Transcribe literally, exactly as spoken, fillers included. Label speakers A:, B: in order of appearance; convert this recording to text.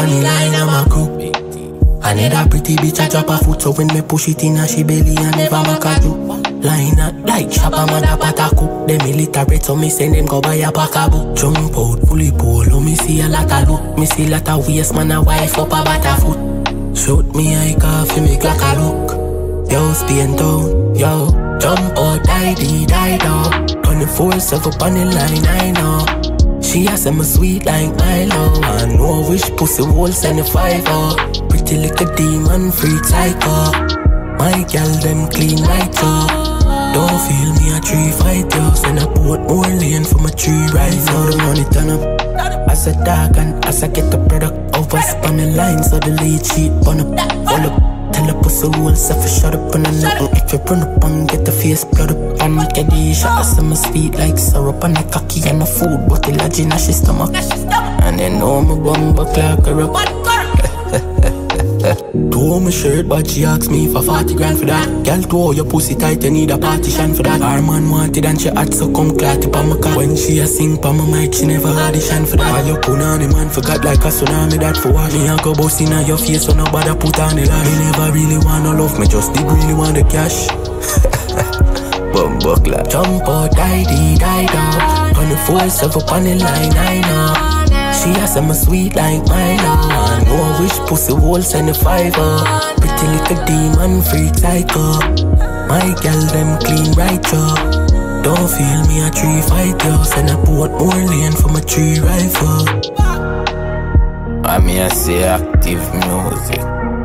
A: on the line, I'm a crew. I need a pretty bitch, I drop her foot. So when me push it in her, she belly and never make a do. Line up like Shabba mother pataku. Them illiterate, so me send them go buy a pack a book. Jump out, fully polo, me see a lot of look. Me see a lot of waist, man, a wife up a batter foot. Shoot me a coffee, make like a look. Yo, Spain town, yo. Jump out, die, die, die, down. twenty-four seven up on the line, I know. She has some sweet like Milo. I know wish pussy wall send a five oh. Pretty little demon freak psycho. My gal them clean right up. Don't feel me a tree fight yo. Send a boat more lane for my tree right now. The money turn up as a dog and as I get the product over span the line so the lead sheet burn up. Fall up. Tell the pussy whole self shut up and nothing. If you run up and get the face blood up and get the shot of some sweet like syrup and the cocky and the food but the lodge in she stomach. And then know my bumper clock her up. Tore my shirt but she asked me for forty grand for that. Girl tore your pussy tight, you need a partition for that. Our man wanted and she had so come clat up on my car. When she a sing pa my mic she never audition for that. All you put on the man forgot like a tsunami that for what. Me a go boss in your face so nobody put on the line. Me never really wanna love me, just did really want the cash. Bumbo clap. Jump out, die, die, die down. twenty-four seven up on the line, I know. She has some sweet like Milo. I know I wish pussy whole send a five oh. Pretty little demon freak psycho. My gal them clean right up. Don't feel me a tree fight yo. Send a boat more lane for my tree rifle. I mean I say active music.